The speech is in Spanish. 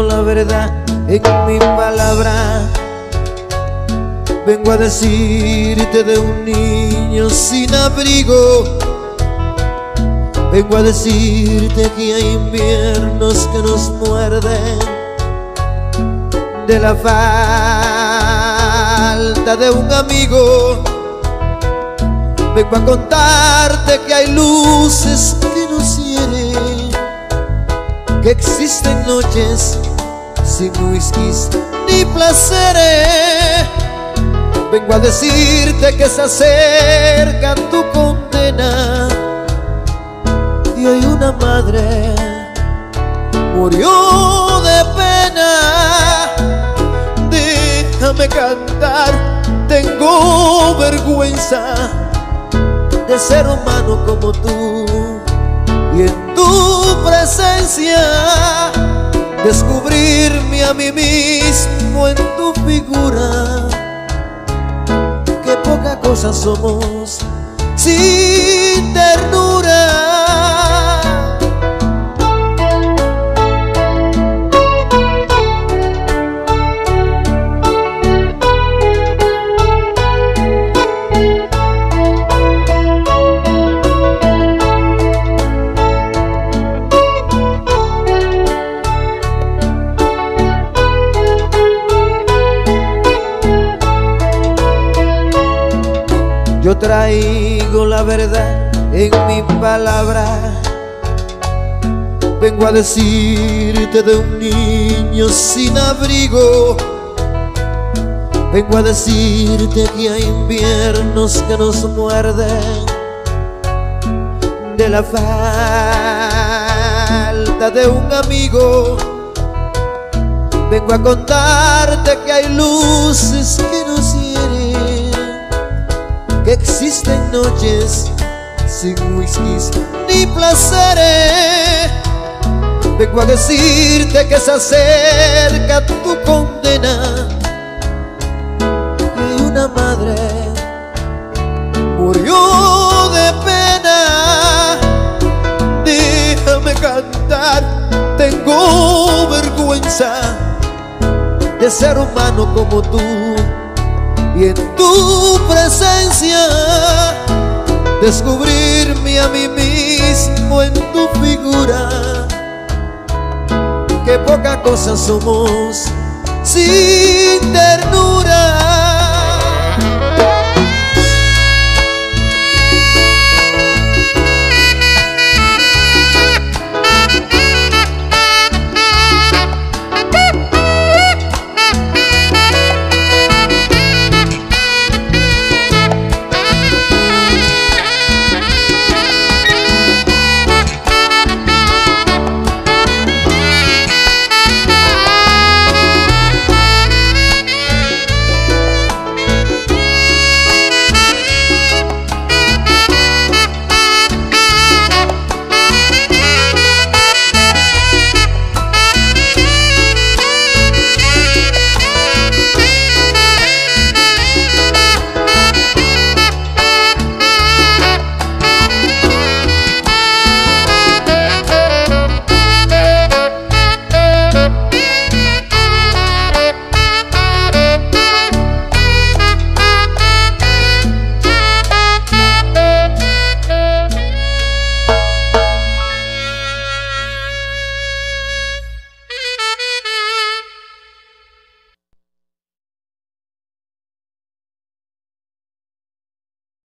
traigo la verdad en mi palabra. Vengo a decirte de un niño sin abrigo. Vengo a decirte que hay inviernos que nos muerden, de la falta de un amigo. Vengo a contarte que hay luces que nos hieren, que existen noches sin whiskies ni placeres. Vengo a decirte que se acerca tu condena, y hoy una madre murió de pena. Déjame cantar, tengo vergüenza de ser humano como tú, y en tu presencia descubrirme a mí mismo en tu figura. Qué poca cosa somos sin ternura. Yo traigo la verdad en mi palabra. Vengo a decirte de un niño sin abrigo. Vengo a decirte que hay inviernos que nos muerden, de la falta de un amigo. Vengo a contarte que hay luces que nos hieren, que existen noches sin whiskies ni placeres. Vengo a decirte que se acerca tu condena, y una madre murió de pena. Déjame cantar, tengo vergüenza de ser humano como tú, y en tu presencia descubrirme a mí mismo en tu figura. Qué poca cosa somos sin